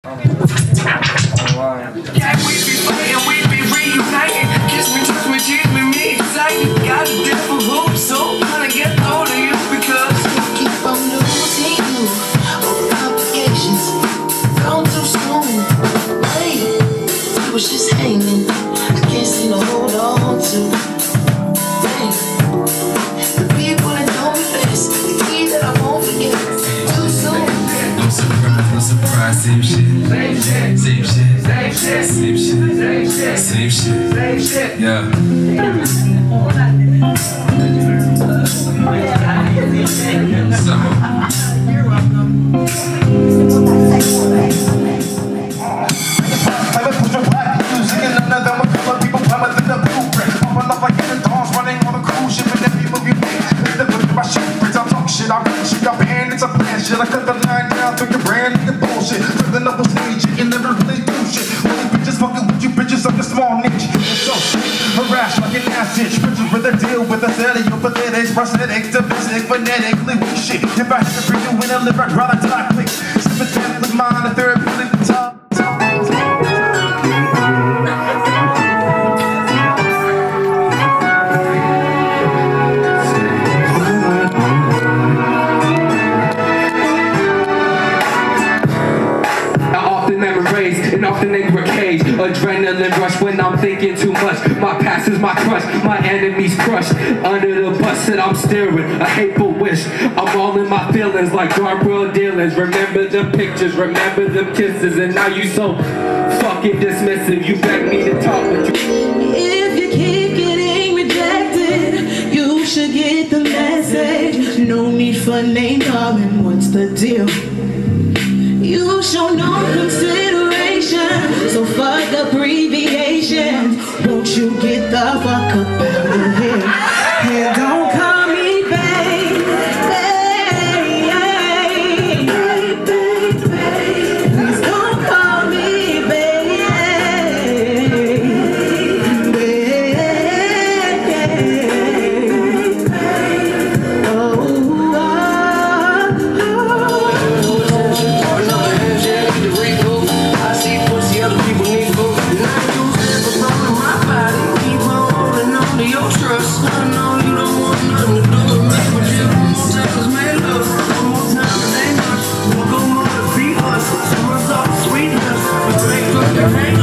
Yeah, we be fighting, we be reuniting. Kiss me, touch me, tease me, me excited. Got a different hope, so gonna get hold of you because I keep on losing you over complications. Gone too soon. Wait, I was just hanging. I can't seem to hold on to. Hey, the people that know me best, the key that I won't forget. Too soon. No surprise, same shit. Same shit. Same shit. Same shit. Same shit. Same shit. Same shit. Yeah. Summer. You're welcome. It's a passion. I cut the line down through your brand new bullshit. For the noble stage, you can never really do shit. Only bitches fucking with you bitches of the small niche. So harassed like an ass itch. Bitches with a deal with a stereophonetics, prosthetics, division, phonetically weak shit. If I had to bring you in a live, I'd rather die quick. Sympathetic with mine, a therapeutic top. Often they were caged, adrenaline rush when I'm thinking too much. My past is my crush, my enemies crushed under the bus that I'm steering, a hateful wish. I'm all in my feelings like dark world dealings. Remember them pictures, remember them kisses, and now you so fucking dismissive. You beg me to talk, but you. If you keep getting rejected, you should get the message. No need for name calling, what's the deal? You show no consideration, so fuck abbreviations. Won't you get the fuck up out of here? And don't call me babe. Please don't call me Hey.